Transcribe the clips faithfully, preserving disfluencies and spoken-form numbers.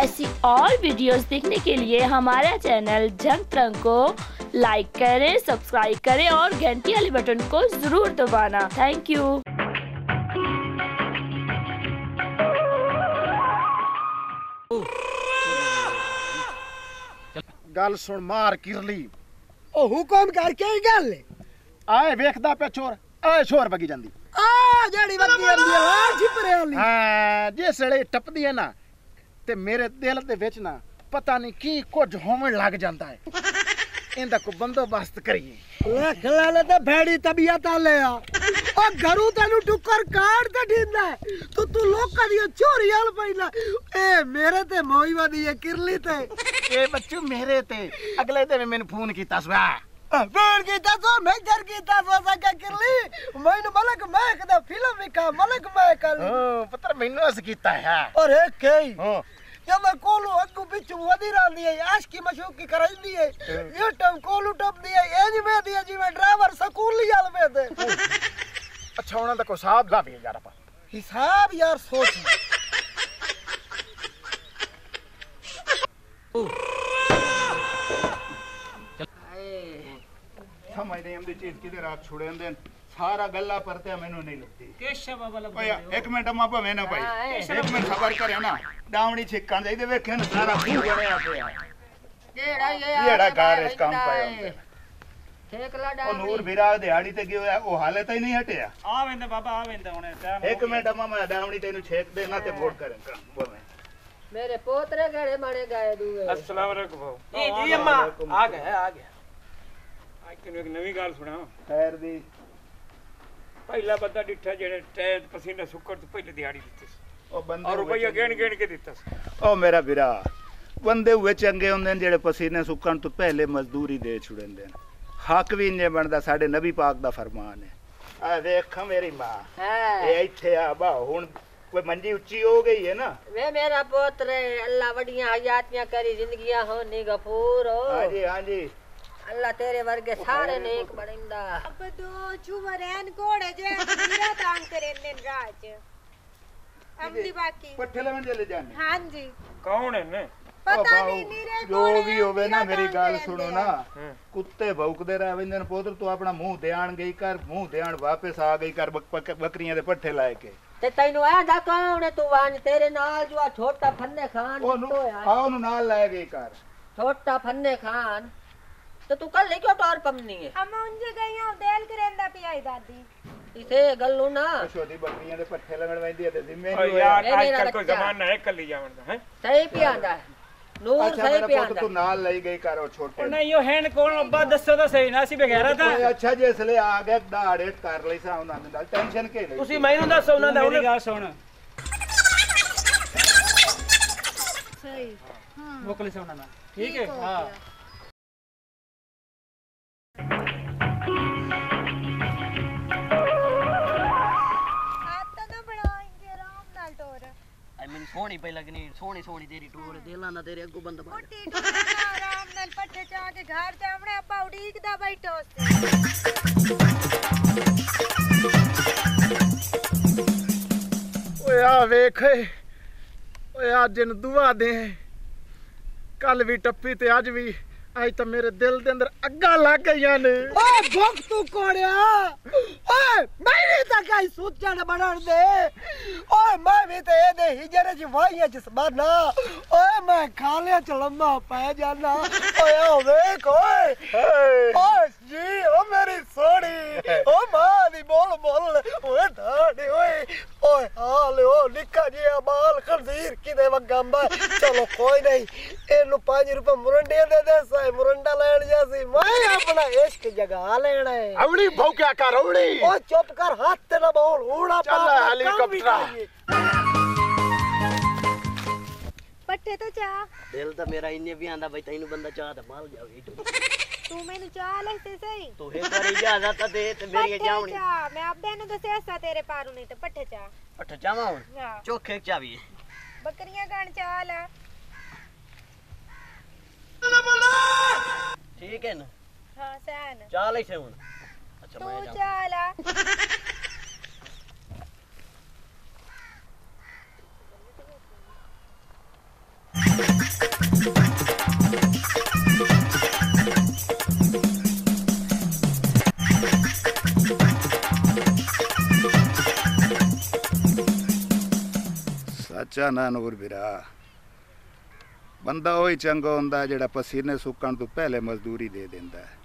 ऐसी और वीडियोस देखने के लिए हमारा चैनल जंग तरंग को लाइक करें, सब्सक्राइब करें और घंटी वाले बटन को जरूर दबाना। Thank you. गल सुन मार किरली ओ हुकुम करके ही गल आए वेखदा पे चोर आए शोर बगी जांदी आ जेड़ी बगी जांदी हां छिपरे वाली हां जिस वेले टपदी है ना ते मेरे दिल दे विच ना पता नहीं की कुछ होवन लग जांदा है। इंदा को बंदोबस्त करिए लख लाले ते भेड़ी तबीयत आले आ ओ घरू तेनु टुकर काट ते ढींदा तू तू लोकां दी चोरी आल पैना ए मेरे ते मोई वादी है किरली ते ए बच्चू मेरे ते अगले दिन मैंने फोन कीता सवा फोन कीता तो मैं घर कीता तो सका किरली मैनू मलक महक दा फिल्म विखा मलक महक ओ पुत्र मैनू अस कीता है और एक कई हां जब कोलू अग्गू पिछू वदी रहंदी है आश की मशूकी करैंदी है ये टम कोलू टप दी है एज में दी जी में ड्राइवर स्कूल ही आल में दे अच्छा उना दा को हिसाब ला भी यार अपन हिसाब यार सोच समझ नहीं हम दी चीज किधर रात छोड़े देन सारा गल्ला परते मैनू नहीं लगती केशव बाबा लग ओया एक मिनट अम्मा पे मैं ना भाई एक मिनट सबर करे ना दावणी छिक्कण जाई दे वेखे ना सारा खूह बनया पिया केड़ा ये येड़ा कार इस काम पाया हमने ठेकला ओ डाल नूर विराग दिहाड़ी ते गयो है ओ हाले तई नहीं हटिया आ वेंदे बाबा आ वेंदे हुने टाइम एक मिनट अम्मा मैं दावणी तेनु छेक दे ना ते वोट करे काम बोले मेरे पोतरे गड़े मारे गए दुए अस्सलाम वालेकुम भाऊ ए जी अम्मा आ गए आ गया आज तैਨੂੰ एक नवी गल सुना खैर दी ਪਹਿਲਾ ਬੰਦਾ ਡਿੱਠਾ ਜਿਹੜੇ ਟੈਨ ਪਸੀਨੇ ਸੁੱਕਰ ਤੋਂ ਪਹਿਲੇ ਦਿਹਾੜੀ ਦਿੱਤੀ ਸੀ ओ बंदे ਔਰ ਰੁਪਈਆ ਗਿਣ ਗਿਣ ਕੇ ਦਿੱਤਾ ਸੀ ओ मेरा विरा बंदे हुए चंगे हुंदे जेड़े पसीने सुकण तो पहले मजदूरी दे छुड़ेंदे हक भी इंजे बनदा साडे नबी पाक दा फरमान है आ देख मेरी मां हां ए इथे आ बा हुन कोई मंजी ऊंची हो गई है ना वे मेरा पोतरे अल्लाह वडियां हयातियां करी जिंदगियां होनी गफूर हो हां जी हां जी अल्लाह तेरे वर्गे सारे नेक बनिंदा अब दो चुवरैन कोड़े जे मेरा तांग करेंदे राज अमदी बाकी पट्ठे लेवन चले जाने हां जी ਕੌਣ ਹੈ ਨੇ पता ओ नहीं नीरे जो भी होवे ना मेरी गल सुनो ना कुत्ते भौंकदे रह वेंदे ने पुत्र तू अपना मुंह ध्यान गई कर मुंह ध्यान वापस आ गई कर बक, बक, बकरियां दे पट्ठे लाए के ते तैनू आ दा कौन है तू वान तेरे नाल जो छोटा फन्ने खान ओनु तो है आ ओनु नाल लाए गई कर छोटा फन्ने खान तो तू कल क्यों टोर पमनी है हम उनजे गई हूं देल करेंदा पियाई दादी इसे गल्लू ना छोटी बकरियां दे पट्ठे लगन वेंदी ते जिम्मे ਓ नहीं ਯਾਰ ਇਹ ਅੱਜ ਮੇਰਾ ਕੱਲ ਕੋਈ ਬੱਚਾ। ਜ਼ਮਾਨਾ ਹੈ ਕੱਲੀ ਜਾਵਣ ਦਾ ਹੈ सही पियांदा है नूर अच्छा सही मेरा पुत्र पियांदा तू नाल लाई गई कर और छोटे ਉਹ ਨਹੀਂ ਉਹ ਹੈਣ ਕੋਣ ਅੱਬਾ ਦੱਸੋ ਤਾਂ ਸਹੀ ਨਾ ਅਸੀਂ ਬਗੈਰਾ ਤਾਂ ओए अच्छा जिसले आ गए दाड़े कर लई सा उना दे टेंशन के नहीं ਤੁਸੀਂ ਮੈਨੂੰ ਦੱਸੋ ਉਹਨਾਂ ਦਾ ਮੇਰੀ ਗੱਲ ਸੁਣ सही हां ਮੁਕਲ ਸੇ ਉਹਨਾਂ ਦਾ ਠੀਕ ਹੈ ਹਾਂ आता ना बनाएंगे आराम नाल टोर आई मेरी सोहनी पे लगनी सोहनी सोहनी तेरी टोर दिला ना तेरे अगू बंद बन मोटी टोर आराम नाल पट्टे चा के घर जावणे अब्बा उड़ीकदा बैठो ओए आ वेख ओए आज इन दुआ दे कल भी टप्पी ते आज भी आज तो मेरे दिल दे अंदर अग्गा लग गईयां ने ओ भुख तू कोड़िया ओए मैं भी तो कई सोचण बनण दे ओए मैं भी तो ए दे हिजरे च वाहियां च सबाना ओए मैं खालियां च लम्मा पै जाना ओए ओ वेख ओए ओए जी ओ मेरी सोड़ी ओ मां दी बोल बोल ओए दाड़ी ओए ओए हाल ओ निक्का जिहा बाल खंजीर किदे वगंबा चलो कोई नहीं एनु पांच रुपए मुरंडे दे दे साई मुरंडा लेन जासी मैं अपना इश्क जगा लेना है अवड़ी भौंक्या कर अवड़ी ओ चुप कर हाथ ते ना बोल उड़ा चल हेलीकॉप्टर पट्टे तो चा दिल तो मेरा इन्ने भी आंदा भाई तैनू बंदा चाह ते माल जावे तू मैनू चा ले सही तो एक बार इजाजत दे ते मेरी जावनी चा मैं अब्बे नु दसे ऐसा तेरे पारू नहीं तो पट्टे चा पट्ठे चावा हुन हां चोखे चावी बकरियां गान चाल ठीक है ना हां सन चाल ऐसे हुन अच्छा तू मैं चाला ਸੱਚਾ ਨਾ ਨੂਰ ਵੀਰਾ ਬੰਦਾ ਉਹੀ ਚੰਗਾ ਹੁੰਦਾ ਜਿਹੜਾ ਪਸੀਨੇ ਸੁੱਕਣ ਤੋਂ ਪਹਿਲੇ ਮਜ਼ਦੂਰੀ ਦੇ ਦਿੰਦਾ ਹੈ।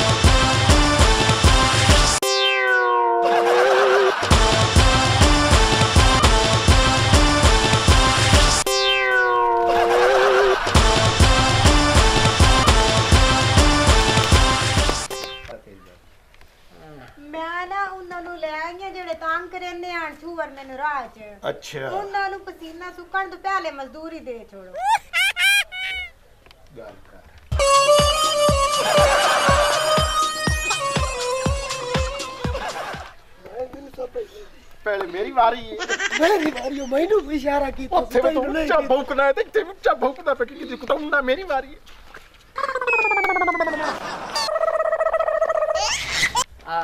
ਮੈਂ ਨਾ ਉਹਨਾਂ ਨੂੰ ਲੈ ਆਈਆਂ ਜਿਹੜੇ ਤੰਗ ਕਰਨੇ ਆਣ ਛੂਵਰ ਮੈਨੂੰ ਰਾਹ 'ਚ। ਅੱਛਾ ਉਹਨਾਂ ਨੂੰ ਪਸੀਨਾ ਸੁੱਕਣ ਤੋਂ ਪਹਿਲੇ ਮਜ਼ਦੂਰੀ ਦੇ ਛੋੜੋ। ਗੱਲ ਕਰ ਪਹਿਲੇ ਮੇਰੀ ਵਾਰੀ ਹੈ। ਮੇਰੀ ਵਾਰੀ ਉਹ ਮੈਨੂੰ ਵੀ ਇਸ਼ਾਰਾ ਕੀਤਾ ਉੱਥੇ ਮੈਂ ਤੂੰ ਉੱਚਾ ਭੌਂਕਣਾ ਹੈ ਤੇ ਇੱਥੇ ਵੀ ਉੱਚਾ ਭੌਂਕਦਾ ਪਿਆ ਕਿ ਕਿਤੇ ਕੁੱਟਾਉਂਦਾ ਮੇਰੀ ਵਾਰੀ ਹੈ। आ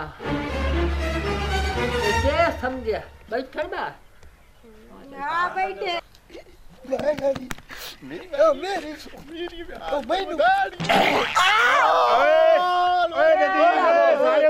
ये समझे बैठे ना ਹਾਂ ਬੈਠੇ ਮੈਂ ਗਾੜੀ ਮੇਰੀ ਉਹ ਮੇਰੀ ਮੇਰੀ ਉਹ ਮੈਨੂੰ ਓਏ ਓਏ ਜਦੀ ਸਾਰੇ